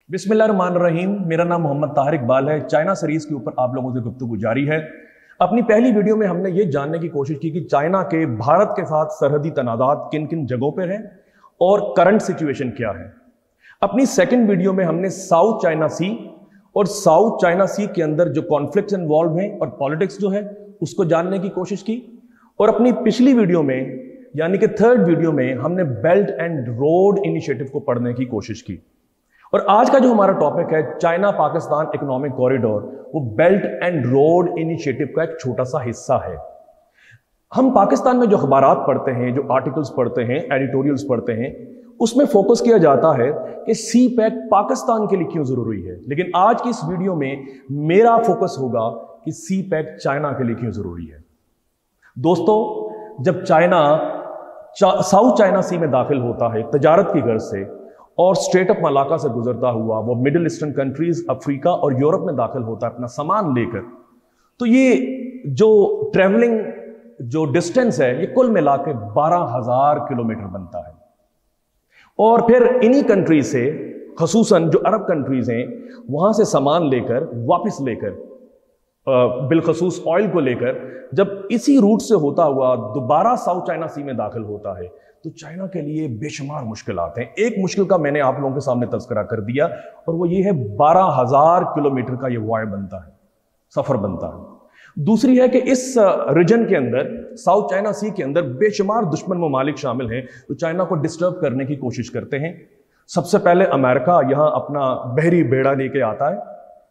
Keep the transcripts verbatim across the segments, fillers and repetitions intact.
बिस्मिल्लाहिर्रहमानिर्रहीम। मेरा नाम मोहम्मद ताहिर इकबाल है। चाइना सीरीज के ऊपर आप लोगों से गुफ्तगू जारी है। अपनी पहली वीडियो में हमने ये जानने की कोशिश की कि चाइना के भारत के साथ सरहदी तनाज़ात किन किन जगहों पर हैं और करंट सिचुएशन क्या है। अपनी सेकंड वीडियो में हमने साउथ चाइना सी और साउथ चाइना सी के अंदर जो कॉन्फ्लिक्ट्स इन्वॉल्व हैं और पॉलिटिक्स जो है उसको जानने की कोशिश की। और अपनी पिछली वीडियो में यानी कि थर्ड वीडियो में हमने बेल्ट एंड रोड इनिशिएटिव को पढ़ने की कोशिश की। और आज का जो हमारा टॉपिक है चाइना पाकिस्तान इकोनॉमिक कॉरिडोर, वो बेल्ट एंड रोड इनिशिएटिव का एक छोटा सा हिस्सा है। हम पाकिस्तान में जो अखबारात पढ़ते हैं, जो आर्टिकल्स पढ़ते हैं, एडिटोरियल्स पढ़ते हैं, उसमें फोकस किया जाता है कि सी पैक पाकिस्तान के लिए क्यों जरूरी है। लेकिन आज की इस वीडियो में मेरा फोकस होगा कि सी पैक चाइना के लिए क्यों जरूरी है। दोस्तों, जब चाइना चा, साउथ चाइना सी में दाखिल होता है तजारत की गर्ज से और स्ट्रेट ऑफ मलाका से गुजरता हुआ वो मिडिल ईस्टर्न कंट्रीज, अफ्रीका और यूरोप में दाखिल होता है अपना सामान लेकर, तो ये जो ट्रेवलिंग जो डिस्टेंस है ये कुल मिला के बारह हजार किलोमीटर बनता है। और फिर इन्हीं कंट्रीज से, खसूसन जो अरब कंट्रीज हैं, वहां से सामान लेकर वापस लेकर बिलखसूस ऑयल को लेकर जब इसी रूट से होता हुआ दोबारा साउथ चाइना सी में दाखिल होता है तो चाइना के लिए बेशुमार मुश्किलात हैं। एक मुश्किल का मैंने आप लोगों के सामने तज़किरा कर दिया और वो ये है बारह हजार किलोमीटर का ये वाय बनता है, सफर बनता है। दूसरी है कि इस रीजन के अंदर, साउथ चाइना सी के अंदर बेशुमार दुश्मन ममालिक शामिल हैं जो चाइना को डिस्टर्ब करने की कोशिश करते हैं। सबसे पहले अमेरिका यहाँ अपना बहरी बेड़ा लेके आता है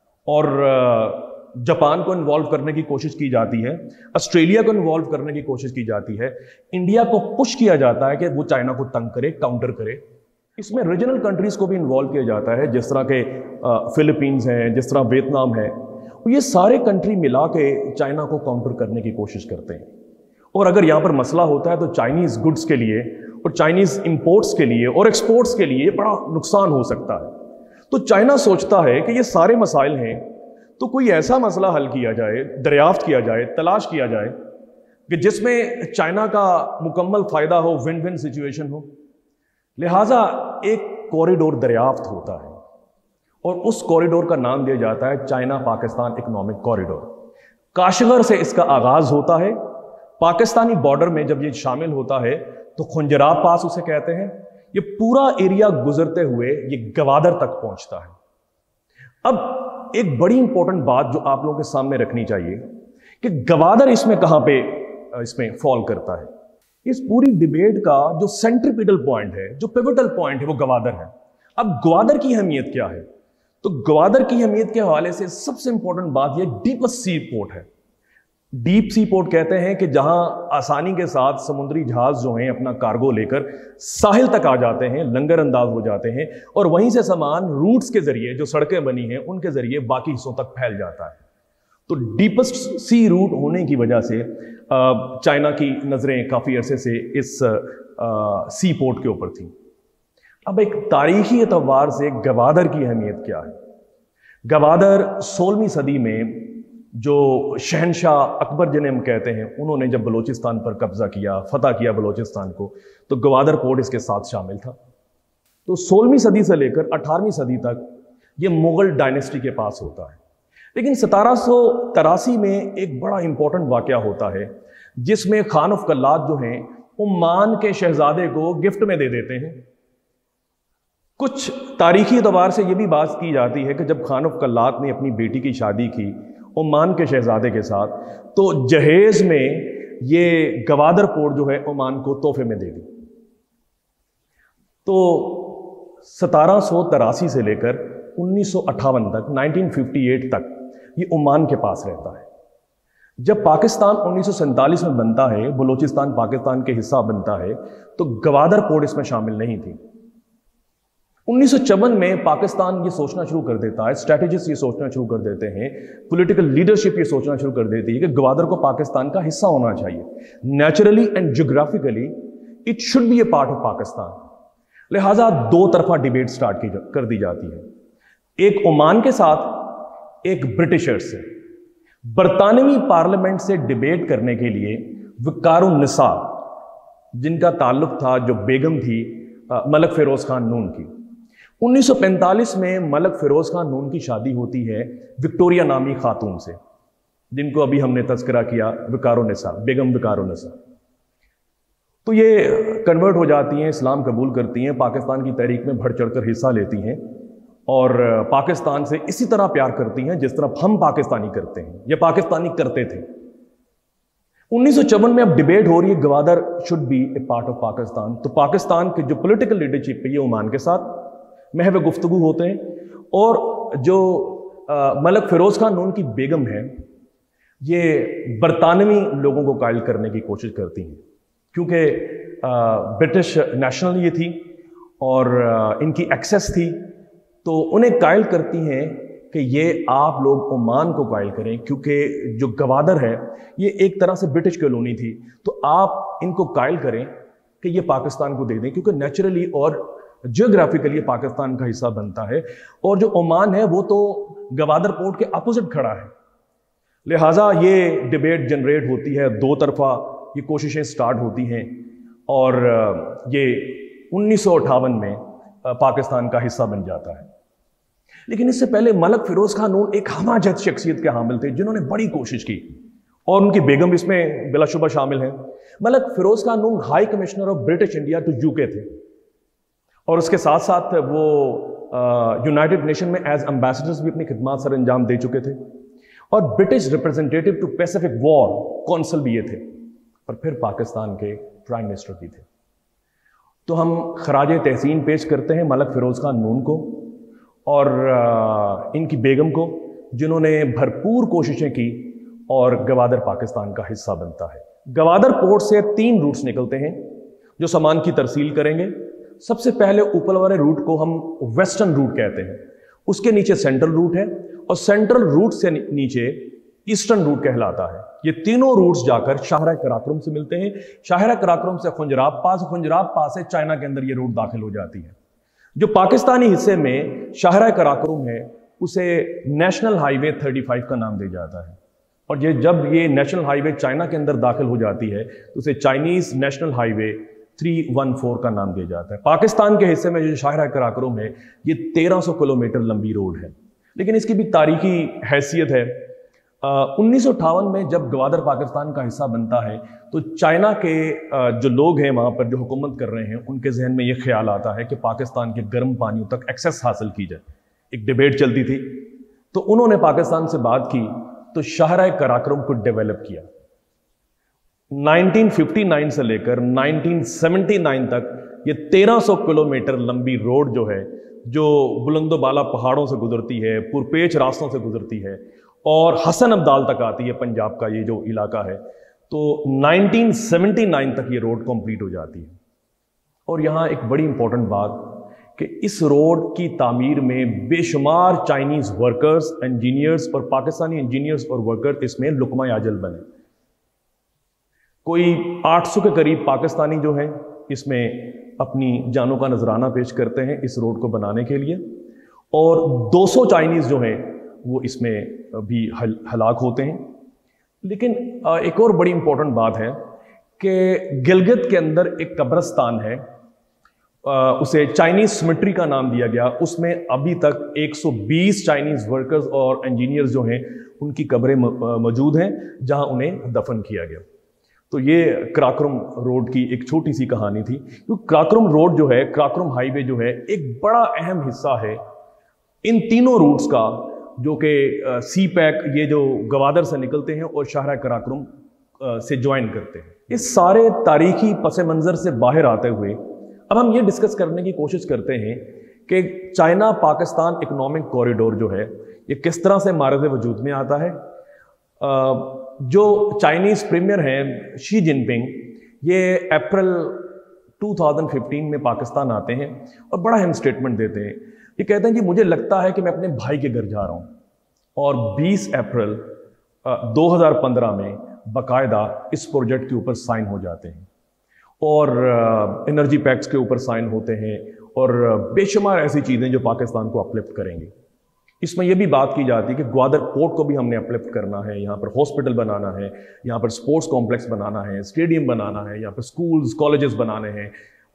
और जापान को इन्वॉल्व करने की कोशिश की जाती है, ऑस्ट्रेलिया को इन्वॉल्व करने की कोशिश की जाती है, इंडिया को पुश किया जाता है कि वो चाइना को तंग करे, काउंटर करे। इसमें रीजनल कंट्रीज को भी इन्वॉल्व किया जाता है, जिस तरह के फिलीपींस हैं, जिस तरह वियतनाम है। ये सारे कंट्री मिला के चाइना को काउंटर करने की कोशिश करते हैं। और अगर यहाँ पर मसला होता है तो चाइनीज गुड्स के लिए और चाइनीज इंपोर्ट्स के लिए और एक्सपोर्ट्स के लिए बड़ा नुकसान हो सकता है। तो चाइना सोचता है कि ये सारे मसाइल हैं तो कोई ऐसा मसला हल किया जाए, दरियाफ्त किया जाए, तलाश किया जाए कि जिसमें चाइना का मुकम्मल फायदा हो, विन विन सिचुएशन हो। लिहाजा एक कॉरिडोर दरियाफ्त होता है और उस कॉरिडोर का नाम दिया जाता है China Pakistan economic corridor. Kashgar से इसका आगाज होता है। पाकिस्तानी बॉर्डर में जब ये शामिल होता है तो खुंजराब पास उसे कहते हैं। ये पूरा एरिया गुजरते हुए ये गवादर तक पहुंचता है। अब एक बड़ी इंपॉर्टेंट बात जो आप लोगों के सामने रखनी चाहिए कि गवादर इसमें कहां पे इसमें फॉल करता है। इस पूरी डिबेट का जो सेंट्रिपिटल पॉइंट है, जो पिवटल पॉइंट है, वो गवादर है। अब गवादर की अहमियत क्या है? तो गवादर की अहमियत के हवाले से सबसे इंपॉर्टेंट बात यह डीपेस्ट सी पोर्ट है। डीप सी पोर्ट कहते हैं कि जहां आसानी के साथ समुद्री जहाज जो हैं अपना कार्गो लेकर साहिल तक आ जाते हैं, लंगर अंदाज हो जाते हैं और वहीं से सामान रूट्स के जरिए, जो सड़कें बनी हैं उनके जरिए बाकी हिस्सों तक फैल जाता है। तो डीपेस्ट सी रूट होने की वजह से चाइना की नजरें काफी अरसे से इस सी पोर्ट के ऊपर थी। अब एक तारीखी एतबार से गवादर की अहमियत क्या है? गवादर सोलहवीं सदी में जो शहनशाह अकबर जिन्हें हम कहते हैं, उन्होंने जब बलूचिस्तान पर कब्जा किया, फतह किया बलूचिस्तान को, तो गवादर पोर्ट इसके साथ शामिल था। तो सोलहवीं सदी से लेकर अठारहवीं सदी तक ये मुगल डायनेस्टी के पास होता है। लेकिन सतारह सौ तिरासी में एक बड़ा इंपॉर्टेंट वाकया होता है जिसमें खान ऑफ कल्लात जो हैं ओमान के शहजादे को गिफ्ट में दे देते हैं। कुछ तारीखी एतबार से यह भी बात की जाती है कि जब खान ऑफ कल्लात ने अपनी बेटी की शादी की ओमान के शहजादे के साथ, तो जहेज में ये गवादर पोर्ट जो है ओमान को तोहफे में दे दी। तो सतारह सौ तिरासी से लेकर उन्नीस सौ अट्ठावन तक, उन्नीस सौ अट्ठावन तक ये ओमान के पास रहता है। जब पाकिस्तान उन्नीस सौ सैंतालीस में बनता है, बलूचिस्तान पाकिस्तान के हिस्सा बनता है, तो गवादर पोर्ट इसमें शामिल नहीं थी। उन्नीस सौ चौवन में पाकिस्तान ये सोचना शुरू कर देता है, स्ट्रैटेजिस्ट ये सोचना शुरू कर देते हैं, पॉलिटिकल लीडरशिप ये सोचना शुरू कर देती है कि गवादर को पाकिस्तान का हिस्सा होना चाहिए। Naturally and geographically it should be a part of Pakistan. लिहाजा दो तरफा डिबेट स्टार्ट की कर दी जाती है, एक ओमान के साथ, एक ब्रिटिशर्स से। बरतानवी पार्लियामेंट से डिबेट करने के लिए वकारुन निसा, जिनका ताल्लुक था, जो बेगम थी मलक फिरोज खान नून की, उन्नीस सौ पैंतालीस में मलक फिरोज खान नून की शादी होती है विक्टोरिया नामी खातून से, जिनको अभी हमने तस्करा किया, विकारुन्निसा, बेगम विकारुन्निसा। तो ये कन्वर्ट हो जाती हैं, इस्लाम कबूल करती हैं, पाकिस्तान की तहरीक में बढ़ चढ़कर हिस्सा लेती हैं और पाकिस्तान से इसी तरह प्यार करती हैं जिस तरह हम पाकिस्तानी करते हैं, या पाकिस्तानी करते थे। उन्नीस सौ चौवन में अब डिबेट हो रही है Gwadar should be a part of Pakistan. तो पाकिस्तान के जो पॉलिटिकल लीडरशिप है ये ओमान के साथ महव गुफ्तगू होते हैं, और जो आ, मलक फिरोज खान नून की बेगम है ये बरतानवी लोगों को कायल करने की कोशिश करती हैं, क्योंकि ब्रिटिश नेशनल ये थी और आ, इनकी एक्सेस थी, तो उन्हें कायल करती हैं कि ये आप लोग ओमान को कायल करें, क्योंकि जो गवादर है ये एक तरह से ब्रिटिश कॉलोनी थी, तो आप इनको कायल करें कि ये पाकिस्तान को दे दें, क्योंकि नेचुरली और जियोग्राफिकली पाकिस्तान का हिस्सा बनता है, और जो ओमान है वो तो गवादर पोर्ट के अपोजिट खड़ा है। लिहाजा ये डिबेट जनरेट होती है, दो तरफा ये कोशिशें स्टार्ट होती हैं, और ये उन्नीस सौ अट्ठावन में पाकिस्तान का हिस्सा बन जाता है। लेकिन इससे पहले मलक फिरोज खान नून एक हमाजत शख्सियत के हामिल थे, जिन्होंने बड़ी कोशिश की, और उनकी बेगम इसमें बिलाशुबा शामिल है। Malik Feroz Khan Noon high commissioner of British India to UK थे, और उसके साथ साथ वो यूनाइटेड नेशन में एज एम्बेसडर्स भी अपनी खिदमत सर अंजाम दे चुके थे, और British representative to Pacific war council भी ये थे, और फिर पाकिस्तान के प्राइम मिनिस्टर भी थे। तो हम खराज तहसीन पेश करते हैं मलक फिरोज खान नून को और इनकी बेगम को, जिन्होंने भरपूर कोशिशें की और गवादर पाकिस्तान का हिस्सा बनता है। गवादर पोर्ट से तीन रूट्स निकलते हैं जो सामान की तरसील करेंगे। सबसे पहले ऊपर वाले रूट को हम वेस्टर्न रूट कहते हैं, उसके नीचे सेंट्रल रूट है, और सेंट्रल रूट से नीचे ईस्टर्न रूट कहलाता है। ये तीनों रूट्स जाकर शाहरा कराक्रम से मिलते हैं। शाहरा कराक्रम से खुंजराब पास, खुंजराब पास से चाइना के अंदर ये रूट दाखिल हो जाती है। जो पाकिस्तानी हिस्से में शाहरा कराक्रम है उसे नेशनल हाईवे पैंतीस का नाम दिया जाता है, और ये जब ये नेशनल हाईवे चाइना के अंदर दाखिल हो जाती है तो उसे चाइनीज नेशनल हाईवे तीन सौ चौदह का नाम दिया जाता है। पाकिस्तान के हिस्से में जो शाहरा कराक्रम है ये तेरह सौ किलोमीटर लंबी रोड है, लेकिन इसकी भी तारीखी हैसियत है। उन्नीस सौ अट्ठावन में जब गवादर पाकिस्तान का हिस्सा बनता है तो चाइना के आ, जो लोग हैं वहाँ पर जो हुकूमत कर रहे हैं, उनके जहन में ये ख्याल आता है कि पाकिस्तान के गर्म पानियों तक एक्सेस हासिल की जाए। एक डिबेट चलती थी, तो उन्होंने पाकिस्तान से बात की तो शाहरा कराक्रम को डेवलप किया। उन्नीस सौ उनसठ से लेकर उन्नीस सौ उन्यासी तक ये तेरह सौ किलोमीटर लंबी रोड जो है, जो बुलंदो बाला पहाड़ों से गुजरती है, पुरपेच रास्तों से गुजरती है और हसन अब्दाल तक आती है, पंजाब का ये जो इलाका है, तो उन्नीस सौ उन्यासी तक ये रोड कंप्लीट हो जाती है। और यहाँ एक बड़ी इंपॉर्टेंट बात कि इस रोड की तामीर में बेशुमार चाइनीज वर्कर्स, इंजीनियर्स और पाकिस्तानी इंजीनियर्स और वर्कर इसमें लुकमा याजल बने। कोई आठ सौ के करीब पाकिस्तानी जो हैं इसमें अपनी जानों का नजराना पेश करते हैं इस रोड को बनाने के लिए, और दो सौ चाइनीज जो हैं वो इसमें भी हल, हलाक होते हैं। लेकिन एक और बड़ी इंपॉर्टेंट बात है कि गिलगित के अंदर एक कब्रिस्तान है, उसे चाइनीज सिमेट्री का नाम दिया गया। उसमें अभी तक एक सौ बीस चाइनीज वर्कर्स और इंजीनियर्स जो हैं उनकी कब्रें मौजूद हैं जहां उन्हें दफन किया गया। तो ये कराक्रम रोड की एक छोटी सी कहानी थी। क्योंकि कराक्रम रोड जो है, कराक्रम हाईवे जो है, एक बड़ा अहम हिस्सा है इन तीनों रूट्स का, जो कि सी पैक ये जो गवादर से निकलते हैं और शाहरा कराक्रम से ज्वाइन करते हैं। इस सारे तारीखी पस मंज़र से बाहर आते हुए अब हम ये डिस्कस करने की कोशिश करते हैं कि चाइना पाकिस्तान इकोनॉमिक कॉरिडोर जो है ये किस तरह से मारज़ वजूद में आता है। जो चाइनीज़ प्रीमियर हैं शी जिनपिंग, ये अप्रैल दो हज़ार पंद्रह में पाकिस्तान आते हैं और बड़ा अहम स्टेटमेंट देते हैं। ये कहते हैं कि मुझे लगता है कि मैं अपने भाई के घर जा रहा हूँ, और बीस अप्रैल दो हज़ार पंद्रह में बाकायदा इस प्रोजेक्ट के ऊपर साइन हो जाते हैं, और एनर्जी पैक्ट्स के ऊपर साइन होते हैं, और बेशुमार ऐसी चीज़ें जो पाकिस्तान को अपलिफ्ट करेंगी। इसमें यह भी बात की जाती है कि ग्वादर पोर्ट को भी हमने अपलिफ्ट करना है, यहाँ पर हॉस्पिटल बनाना है, यहाँ पर स्पोर्ट्स कॉम्प्लेक्स बनाना है, स्टेडियम बनाना है, यहाँ पर स्कूल्स कॉलेजेस बनाने हैं,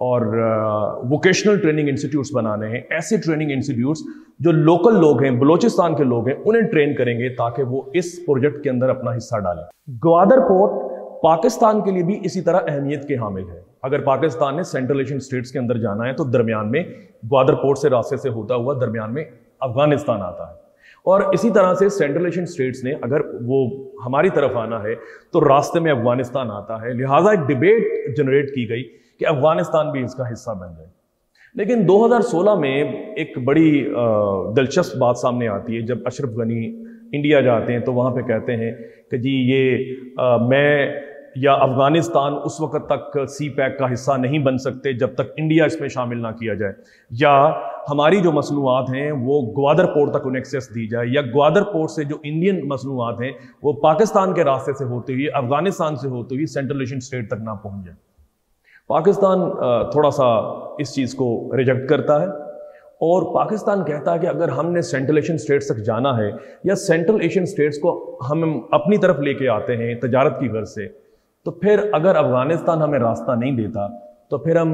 और वोकेशनल ट्रेनिंग इंस्टीट्यूट्स बनाने हैं, ऐसे ट्रेनिंग इंस्टीट्यूट्स जो लोकल लोग हैं, बलोचिस्तान के लोग हैं, उन्हें ट्रेन करेंगे ताकि वो इस प्रोजेक्ट के अंदर अपना हिस्सा डालें। ग्वादर पोर्ट पाकिस्तान के लिए भी इसी तरह अहमियत के हामिल है। अगर पाकिस्तान ने सेंट्रल एशियन स्टेट्स के अंदर जाना है तो दरमियान में ग्वादर पोर्ट से रास्ते से होता हुआ दरमियान में अफगानिस्तान आता है, और इसी तरह से सेंट्रल एशियन स्टेट्स ने अगर वो हमारी तरफ आना है तो रास्ते में अफगानिस्तान आता है। लिहाजा एक डिबेट जनरेट की गई कि अफगानिस्तान भी इसका हिस्सा बन जाए। लेकिन दो हज़ार सोलह में एक बड़ी दिलचस्प बात सामने आती है। जब अशरफ गनी इंडिया जाते हैं तो वहाँ पे कहते हैं कि जी ये आ, मैं या अफगानिस्तान उस वक्त तक सी पैक का हिस्सा नहीं बन सकते जब तक इंडिया इसमें शामिल ना किया जाए, या हमारी जो मसनूआत हैं वो ग्वादर पोर्ट तक उन्हें एक्सेस दी जाए, या ग्वादर पोर्ट से जो इंडियन मसनूआत हैं वो पाकिस्तान के रास्ते से होते हुए अफगानिस्तान से होते हुए सेंट्रल एशियन स्टेट तक ना पहुंच जाए। पाकिस्तान थोड़ा सा इस चीज़ को रिजेक्ट करता है और पाकिस्तान कहता है कि अगर हमने सेंट्रल एशियन स्टेट्स तक जाना है या सेंट्रल एशियन स्टेट्स को हम अपनी तरफ लेके आते हैं तजारत की गर्ज से, तो फिर अगर अफगानिस्तान हमें रास्ता नहीं देता तो फिर हम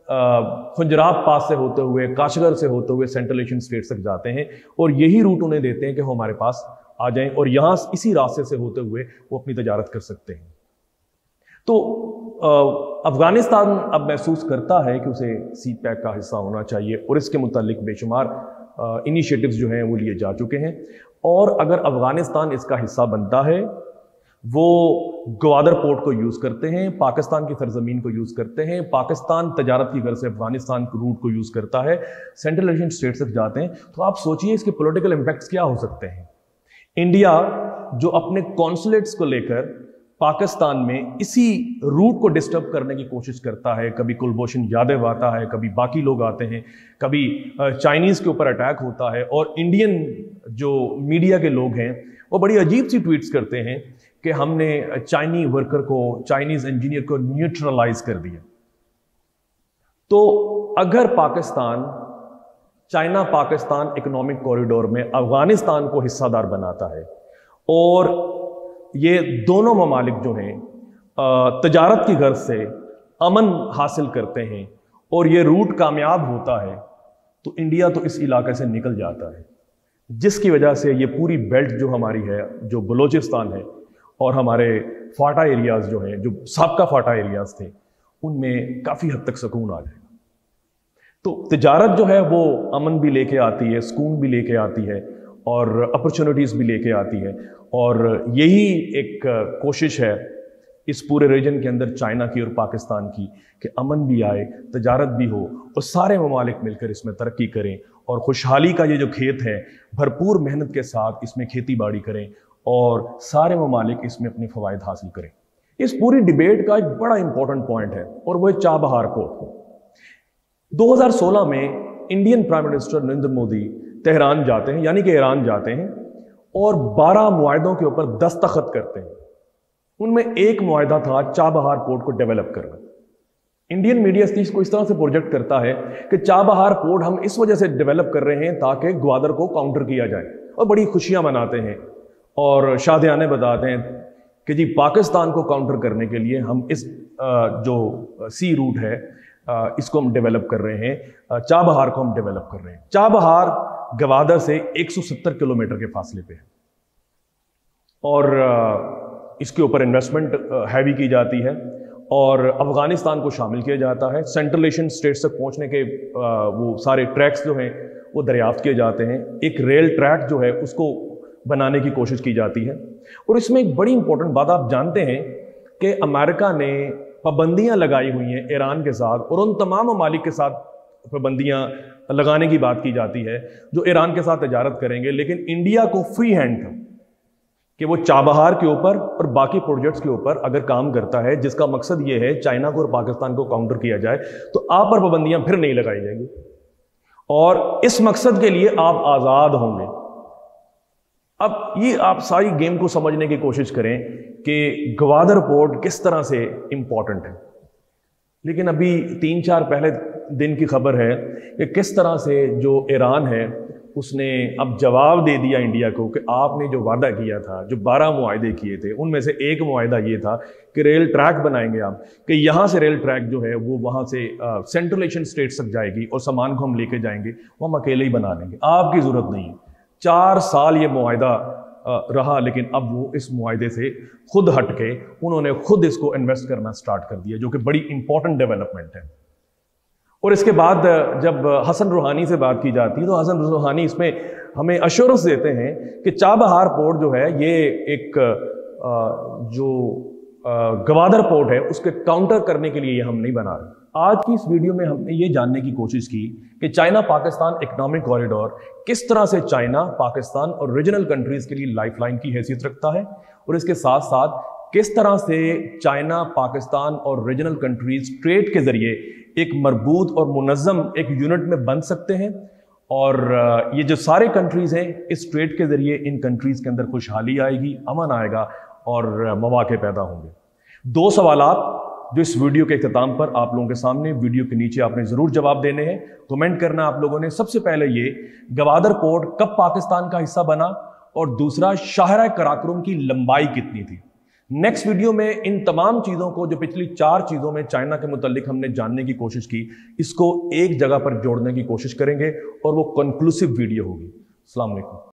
खुंजरात पास से होते हुए काशगर से होते हुए सेंट्रल एशियन स्टेट्स तक जाते हैं और यही रूट उन्हें देते हैं कि वो हमारे पास आ जाएं और यहाँ इसी रास्ते से होते हुए वो अपनी तजारत कर सकते हैं। तो अफगानिस्तान अब महसूस करता है कि उसे सी पैक का हिस्सा होना चाहिए और इसके मुतालिक बेशुमार इनिशिएटिव्स जो हैं वो लिए जा चुके हैं, और अगर अफगानिस्तान इसका हिस्सा बनता है वो ग्वादर पोर्ट को यूज़ करते हैं, पाकिस्तान की सरजमीन को यूज़ करते हैं, पाकिस्तान तजारत की गर्ज से अफगानिस्तान के रूट को यूज़ करता है, सेंट्रल एशियन स्टेट्स तक जाते हैं, तो आप सोचिए इसके पॉलिटिकल इम्पैक्ट्स क्या हो सकते हैं। इंडिया जो अपने कॉन्सुलेट्स को लेकर पाकिस्तान में इसी रूट को डिस्टर्ब करने की कोशिश करता है, कभी कुलभूषण यादव आता है, कभी बाकी लोग आते हैं, कभी चाइनीज़ के ऊपर अटैक होता है, और इंडियन जो मीडिया के लोग हैं वो बड़ी अजीब सी ट्वीट्स करते हैं कि हमने चाइनी वर्कर को, चाइनीज इंजीनियर को न्यूट्रलाइज कर दिया। तो अगर Pakistan China Pakistan economic corridor में अफगानिस्तान को हिस्सादार बनाता है और ये दोनों ममालिक जो हैं तजारत की गर्ज से अमन हासिल करते हैं और ये रूट कामयाब होता है, तो इंडिया तो इस इलाके से निकल जाता है, जिसकी वजह से ये पूरी बेल्ट जो हमारी है, जो बलोचिस्तान है और हमारे फाटा एरियाज़ जो हैं, जो साबका फाटा एरियाज़ थे, उनमें काफ़ी हद तक सुकून आ जाएगा। तो तिजारत जो है वो अमन भी लेके आती है, सुकून भी लेके आती है और अपॉर्चुनिटीज़ भी लेके आती है, और यही एक कोशिश है इस पूरे रीजन के अंदर चाइना की और पाकिस्तान की कि अमन भी आए, तजारत भी हो और सारे ममालिक मिलकर इसमें तरक्की करें और खुशहाली का ये जो खेत है भरपूर मेहनत के साथ इसमें खेती बाड़ी करें और सारे ममालिक इसमें अपने फ़वाइद हासिल करें। इस पूरी डिबेट का एक बड़ा इंपॉर्टेंट पॉइंट है और वो है चाबहार पोर्ट। दो हज़ार सोलह में Indian prime minister Narendra Modi Tehran जाते हैं, यानी कि ईरान जाते हैं, और बारह मुआहदों के ऊपर दस्तखत करते हैं। उनमें एक मुआहदा था चाबहार पोर्ट को डेवलप करना। इंडियन मीडिया इस चीज़ को इस तरह से प्रोजेक्ट करता है कि चाबहार पोर्ट हम इस वजह से डेवलप कर रहे हैं ताकि ग्वादर को काउंटर किया जाए, और बड़ी खुशियां मनाते हैं और शादियाने बताते हैं कि जी पाकिस्तान को काउंटर करने के लिए हम इस जो सी रूट है इसको हम डेवलप कर रहे हैं, चाबहार को हम डेवलप कर रहे हैं। चाबहार ग्वादर से एक सौ सत्तर किलोमीटर के फासले पे है और इसके ऊपर इन्वेस्टमेंट हैवी की जाती है और अफगानिस्तान को शामिल किया जाता है। सेंट्रल एशियन स्टेट्स तक पहुंचने के वो सारे ट्रैक्स जो हैं वो दरियाफ्त किए जाते हैं। एक रेल ट्रैक जो है उसको बनाने की कोशिश की जाती है। और इसमें एक बड़ी इंपॉर्टेंट बात आप जानते हैं कि अमेरिका ने पाबंदियां लगाई हुई हैं ईरान के साथ, और उन तमाम ममालिक के साथ पाबंदियां लगाने की बात की जाती है जो ईरान के साथ तजारत करेंगे, लेकिन इंडिया को फ्री हैंड था कि वो चाबहार के ऊपर और बाकी प्रोजेक्ट्स के ऊपर अगर काम करता है जिसका मकसद ये है चाइना को और पाकिस्तान को काउंटर किया जाए, तो आप पर पाबंदियां फिर नहीं लगाई जाएंगी और इस मकसद के लिए आप आज़ाद होंगे। अब ये आप सारी गेम को समझने की कोशिश करें कि ग्वादर पोर्ट किस तरह से इंपॉर्टेंट है। लेकिन अभी तीन चार पहले दिन की खबर है कि किस तरह से जो ईरान है اس نے اب جواب دے دیا انڈیا کو کہ آپ نے جو وعدہ کیا تھا، جو بارہ معاہدے کیے تھے، ان میں سے ایک معاہدہ یہ تھا کہ ریل ٹریک بنائیں گے آپ، کہ یہاں سے ریل ٹریک جو ہے وہ وہاں سے سینٹرل ایشین اسٹیٹس تک جائے گی اور سامان کو ہم لے کے جائیں گے، وہ ہم اکیلے ہی بنا لیں گے، آپ کی ضرورت نہیں ہے۔ چار سال یہ معاہدہ رہا، لیکن اب وہ اس معاہدے سے خود ہٹ کے انہوں نے خود اس کو انویسٹ کرنا سٹارٹ کر دیا، جو کہ بڑی امپورٹنٹ ڈیولپمنٹ ہے۔ اور اس کے بعد جب حسن روحانی سے بات کی جاتی ہے تو حسن روحانی اس میں ہمیں ایشورنس دیتے ہیں کہ چابہار پورٹ جو ہے یہ ایک جو گوادر پورٹ ہے اس کے کاؤنٹر کرنے کے لیے یہ ہم نہیں بنا رہے۔ آج کی اس ویڈیو میں ہم نے یہ جاننے کی کوشش کی کہ چائنا پاکستان اکنامک کوریڈور کس طرح سے چائنا پاکستان اور ریجنل کنٹریز کے لیے لائف لائن کی حیثیت رکھتا ہے، اور اس کے ساتھ ساتھ کس طرح سے چائنا پاکستان اور ریجنل کنٹریز ٹریڈ کے ذریعے ایک مربوط اور منظم ایک یونٹ میں بن سکتے ہیں، اور یہ جو سارے کنٹریز ہیں اس ٹریڈ کے ذریعے ان کنٹریز کے اندر خوشحالی آئے گی، امن آئے گا اور مواقع پیدا ہوں گے۔ دو سوالات جو اس ویڈیو کے اختتام پر آپ لوگوں کے سامنے ویڈیو کے نیچے آپ نے ضرور جواب دینے ہیں، کمنٹ کرنا آپ لوگوں نے۔ سب سے پہلے یہ گوادر پورٹ کب پاکستان کا حصہ بنا، اور دوسرا شاہراہ قراقرم کی لمبائی کتنی تھی۔ نیکسٹ ویڈیو میں ان تمام چیزوں کو جو پچھلی چار چیزوں میں چائنا کے متعلق ہم نے جاننے کی کوشش کی، اس کو ایک جگہ پر جوڑنے کی کوشش کریں گے اور وہ کنکلوسیو ویڈیو ہوگی۔ السلام علیکم۔